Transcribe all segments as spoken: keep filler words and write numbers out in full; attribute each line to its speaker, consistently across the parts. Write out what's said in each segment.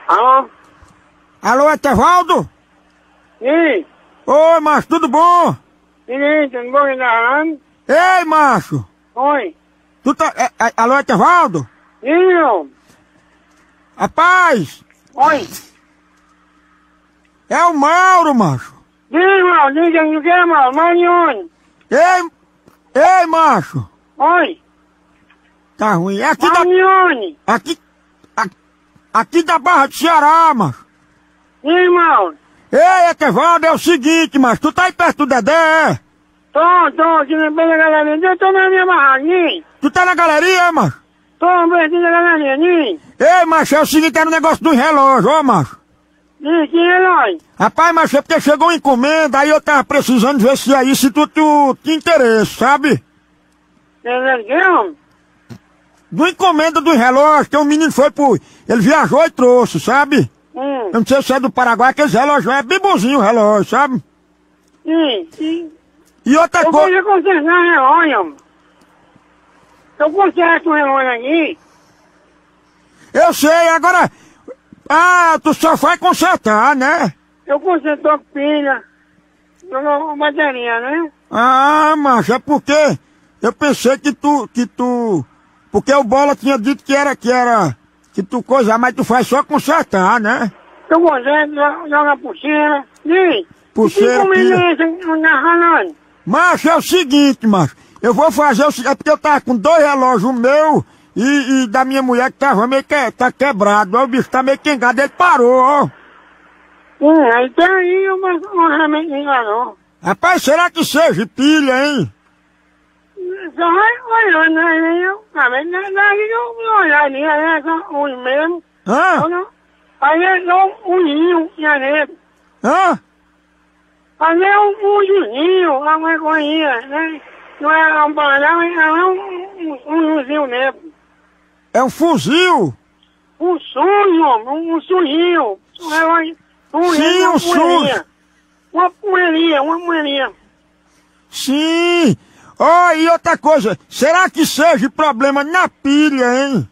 Speaker 1: Alô?
Speaker 2: Alô, Etevaldo?
Speaker 1: Sim.
Speaker 2: Oi, macho, tudo bom?
Speaker 1: Sim, tudo bom? Quem tá falando?
Speaker 2: Ei, macho!
Speaker 1: Oi.
Speaker 2: Tu tá... É, é, alô, Etevaldo?
Speaker 1: Sim, não.
Speaker 2: Rapaz,
Speaker 1: Oi.
Speaker 2: é o Mauro, macho.
Speaker 1: Sim, mal, diga o que é, mal? Mal de onde?
Speaker 2: Ei, ei, macho.
Speaker 1: Oi.
Speaker 2: Tá ruim. É aqui
Speaker 1: Mal
Speaker 2: da...
Speaker 1: de onde?
Speaker 2: Aqui... Aqui, aqui da Barra do Ceará, macho.
Speaker 1: Sim, mal.
Speaker 2: Ei, Etevaldo, é o seguinte, macho. Tu tá aí perto do Dedé, é?
Speaker 1: Tô, tô aqui na beira da galeria. Eu tô na minha barraquinha.
Speaker 2: Tu tá na galeria, é, macho?
Speaker 1: Tô perto da galeria.
Speaker 2: Ei, macho, é o seguinte, era um negócio dos relógios, ó, macho.
Speaker 1: Sim, que é nóis?
Speaker 2: Rapaz, macho, é porque chegou uma encomenda, aí eu tava precisando ver se aí, se tu, tu tinha interesse, sabe?
Speaker 1: Entendeu que homem?
Speaker 2: Do encomenda dos relógios, que o menino foi pro... Ele viajou e trouxe, sabe?
Speaker 1: Hum.
Speaker 2: Eu não sei se é do Paraguai, aqueles relógios, é bem bonzinho o relógio, sabe?
Speaker 1: Sim, sim.
Speaker 2: E outra
Speaker 1: Eu
Speaker 2: coisa...
Speaker 1: vou consertar relógio, homem. Eu conserto o relógio aqui.
Speaker 2: Eu sei, agora... Ah, tu só vai consertar, né?
Speaker 1: Eu conserto a pilha, a bateria, né?
Speaker 2: Ah, macho, é porque... Eu pensei que tu... que tu... Porque o Bola tinha dito que era... que era... que tu coisa, mas tu faz só consertar, né?
Speaker 1: Eu conserto, joga a pulseira. Sim.
Speaker 2: Pulseira,
Speaker 1: que
Speaker 2: pilha.
Speaker 1: encomenda esse não tá falando?
Speaker 2: Macho, é o seguinte, macho. Eu vou fazer o seguinte, é porque eu tava com dois relógios, o meu e, e da minha mulher que tava meio que tá quebrado. Ó, o bicho tá meio quengado, ele parou, ó.
Speaker 1: Hum, aí tem aí uma, uma remédio enganou.
Speaker 2: Rapaz, será que seja pilha, hein?
Speaker 1: Só vai olhando aí, eu, ah, mas não é que eu vou olhar ali, aí é só um mesmo.
Speaker 2: Hã?
Speaker 1: Eu não- Aí é só um ninho, né?
Speaker 2: Hã?
Speaker 1: Aí é um fuzilzinho, uma coisinha, né? Não é um balão, é um, um, um fuzil mesmo.
Speaker 2: É um fuzil?
Speaker 1: Um sonho, um, um sonhinho. Um relógio. Um
Speaker 2: Sim,
Speaker 1: relógio,
Speaker 2: um
Speaker 1: uma
Speaker 2: sonho.
Speaker 1: poeirinha. Uma poeirinha, uma poeirinha.
Speaker 2: Sim. Ó, e outra coisa, será que seja problema na pilha, hein?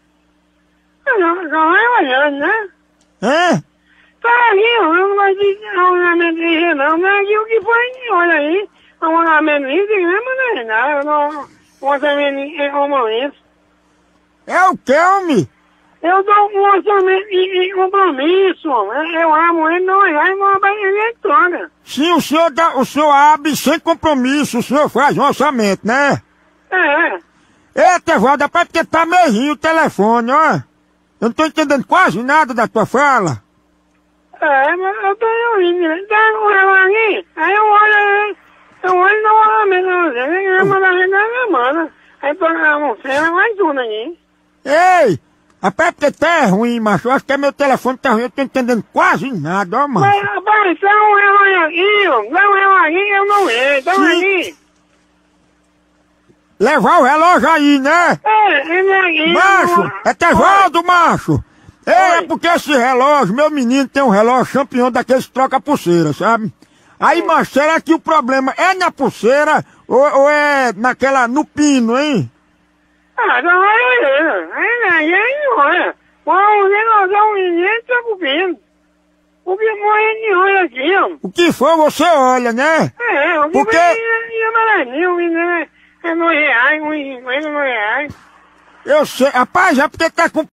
Speaker 1: Só só vai olhando, né?
Speaker 2: Hein?
Speaker 1: Tá ali, eu não gosto de ornamento de não, mas aqui o que foi, olha aí, um ornamento lindo, não é nada, eu não, um orçamento é compromisso.
Speaker 2: É o que, homem?
Speaker 1: Eu dou um orçamento de compromisso, eu amo ele, não olhar e vou abaixar ele toda.
Speaker 2: Sim, o senhor, dá, o senhor abre sem compromisso, o senhor faz um orçamento, né?
Speaker 1: É,
Speaker 2: Eita, Valda, é porque tá meio o telefone, ó. Eu não tô entendendo quase nada da tua fala.
Speaker 1: é, mas eu tô ouvindo, né? Tá com ela aqui, aí eu olho aí, eu olho e dou um orçamento pra você, ele manda a gente na semana. Aí tô almoçando, mais tudo aqui.
Speaker 2: Ei, rapaz, é porque tá é ruim, macho. Eu acho que é meu telefone tá ruim, eu tô entendendo quase nada, ó, macho.
Speaker 1: Mas, rapaz, dá um relógio aqui, ó. Dá um relógio aqui, eu não vejo. Dá um
Speaker 2: Sim.
Speaker 1: aqui.
Speaker 2: Levar o relógio aí, né?
Speaker 1: É, ele aqui.
Speaker 2: Macho, é Tevaldo, macho. Ei, é
Speaker 1: Oi.
Speaker 2: porque esse relógio, meu menino tem um relógio campeão daqueles troca pulseira, sabe? Aí, macho, será que o problema é na pulseira ou, ou é naquela, no pino, hein?
Speaker 1: Ah, dá uma olhada. Aí, aí, aí, olha. Põe um negócio, um menino, tá cobrindo. O que morre de olho aqui, ó.
Speaker 2: O que for, você olha, né?
Speaker 1: É, o que
Speaker 2: Porque-
Speaker 1: foi de amarelinho, o menino é dois reais, um e cinquenta, dois reais.
Speaker 2: Eu sei, rapaz, é porque tá com